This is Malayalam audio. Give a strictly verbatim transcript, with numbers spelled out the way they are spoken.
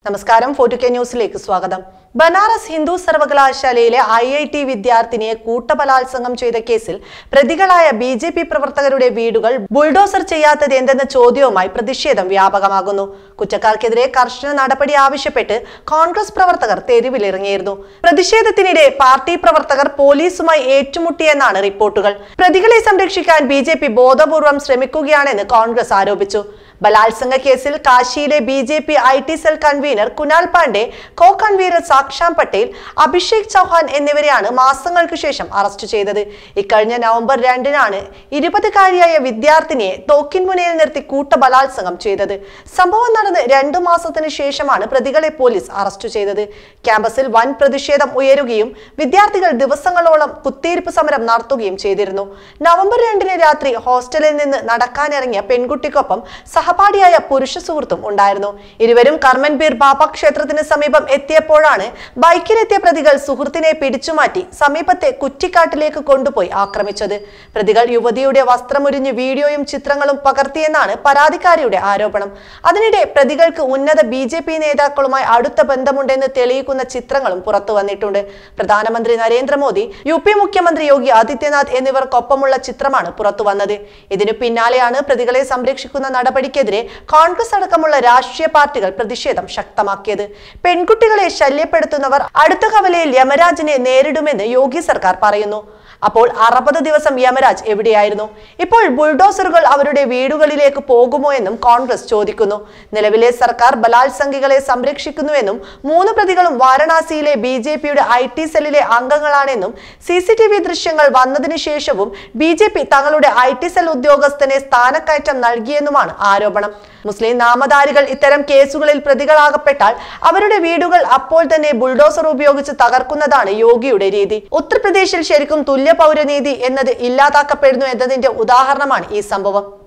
നമസ്കാരം ഫോർട്ടു കെ ന്യൂസിലേക്ക് സ്വാഗതം. ബനാറസ് ഹിന്ദു സർവകലാശാലയിലെ ഐ ഐ ടി വിദ്യാർത്ഥിനിയെ കൂട്ടബലാത്സംഗം ചെയ്ത കേസിൽ പ്രതികളായ ബി ജെ പി പ്രവർത്തകരുടെ വീടുകൾ ബുൾഡോസർ ചെയ്യാത്തത് എന്തെന്ന ചോദ്യവുമായി പ്രതിഷേധം വ്യാപകമാകുന്നു. കുറ്റക്കാർക്കെതിരെ കർശന നടപടി ആവശ്യപ്പെട്ട് കോൺഗ്രസ് പ്രവർത്തകർ തെരുവിലിറങ്ങിയിരുന്നു. പ്രതിഷേധത്തിനിടെ പാർട്ടി പ്രവർത്തകർ പോലീസുമായി ഏറ്റുമുട്ടിയെന്നാണ് റിപ്പോർട്ടുകൾ. പ്രതികളെ സംരക്ഷിക്കാൻ ബി ജെ പി ബോധപൂർവം ശ്രമിക്കുകയാണെന്ന് കോൺഗ്രസ് ആരോപിച്ചു. ബലാത്സംഗ കേസിൽ കാശിയിലെ B J P I T cell convenor Kunal Pandey, co convenor Saksham Patel, Abhishek Chauhan എന്നിവരെയാണ് മാസങ്ങൾക്ക് ശേഷം അറസ്റ്റ് ചെയ്തത്. ഇക്കഴിഞ്ഞ നവംബർ രണ്ടിനാണ് ഇരുപതുകാരിയായ വിദ്യാർത്ഥിനിയെ തോക്കിൻമുനയിൽ നിർത്തി കൂട്ട ബലാത്സംഗം ചെയ്തത്. സംഭവം നടന്ന് രണ്ടു മാസത്തിന് ശേഷമാണ് പ്രതികളെ പോലീസ് അറസ്റ്റ് ചെയ്തത്. ക്യാമ്പസിൽ വൻ പ്രതിഷേധം ഉയരുകയും വിദ്യാർത്ഥികൾ ദിവസങ്ങളോളം കുത്തിയിരിപ്പ് സമരം നടത്തുകയും ചെയ്തിരുന്നു. നവംബർ രണ്ടിന് രാത്രി ഹോസ്റ്റലിൽ നിന്ന് നടക്കാനിറങ്ങിയ പെൺകുട്ടിക്കൊപ്പം സഹപാഠിയായ പുരുഷ സുഹൃത്തും ഉണ്ടായിരുന്നു. ഇരുവരും കർമ്മൻപീർ ബാബ ക്ഷേത്രത്തിന് സമീപം എത്തിയപ്പോഴാണ് ബൈക്കിലെത്തിയ പ്രതികൾ സുഹൃത്തിനെ പിടിച്ചുമാറ്റി സമീപത്തെ കുറ്റിക്കാട്ടിലേക്ക് കൊണ്ടുപോയി ആക്രമിച്ചത്. പ്രതികൾ യുവതിയുടെ വസ്ത്രമുരിഞ്ഞ് വീഡിയോയും ചിത്രങ്ങളും പകർത്തിയെന്നാണ് പരാതിക്കാരിയുടെ ആരോപണം. അതിനിടെ പ്രതികൾക്ക് ഉന്നത ബി ജെ പി നേതാക്കളുമായി അടുത്ത ബന്ധമുണ്ടെന്ന് തെളിയിക്കുന്ന ചിത്രങ്ങളും പുറത്തു വന്നിട്ടുണ്ട്. പ്രധാനമന്ത്രി നരേന്ദ്രമോദി, യു പി മുഖ്യമന്ത്രി യോഗി ആദിത്യനാഥ് എന്നിവർക്കൊപ്പമുള്ള ചിത്രമാണ് പുറത്തു വന്നത്. ഇതിനു പിന്നാലെയാണ് പ്രതികളെ സംരക്ഷിക്കുന്ന നടപടിക്കെതിരെ കോൺഗ്രസ് അടക്കമുള്ള രാഷ്ട്രീയ പാർട്ടികൾ പ്രതിഷേധം ശക്തമാക്കിയത്. പെൺകുട്ടികളെ ശല്യപ്പെടുത്തുന്നവർ അടുത്ത കവലയിൽ യമരാജിനെ നേരിടുമെന്ന് യോഗി സർക്കാർ പറയുന്നു. അപ്പോൾ അറുപത് ദിവസം യമരാജ് എവിടെയായിരുന്നു? ഇപ്പോൾ ബുൾഡോസറുകൾ അവരുടെ വീടുകളിലേക്ക് പോകുമോ എന്നും കോൺഗ്രസ് ചോദിക്കുന്നു. നിലവിലെ സർക്കാർ ബലാത്സംഗികളെ സംരക്ഷിക്കുന്നുവെന്നും മൂന്ന് പ്രതികളും വാരണാസിയിലെ ബി ജെ പിയുടെ ഐ ടി സെല്ലിലെ അംഗങ്ങളാണെന്നും സി സി ടി വി ദൃശ്യങ്ങൾ വന്നതിന് ശേഷവും ബി ജെ പി തങ്ങളുടെ ഐ ടി സെൽ ഉദ്യോഗസ്ഥനെ സ്ഥാനക്കയറ്റം നൽകിയെന്നുമാണ് ആരോപണം. മുസ്ലിം നാമധാരികൾ ഇത്തരം കേസുകളിൽ പ്രതികളാകപ്പെട്ടാൽ അവരുടെ വീടുകൾ അപ്പോൾ തന്നെ ബുൾഡോസർ ഉപയോഗിച്ച് തകർക്കുന്നതാണ് യോഗിയുടെ രീതി. ഉത്തർപ്രദേശിൽ ശരിക്കും തുല്യ പൗരനീതി എന്നത് ഇല്ലാതാക്കപ്പെടുന്നു എന്നതിന്റെ ഉദാഹരണമാണ് ഈ സംഭവം.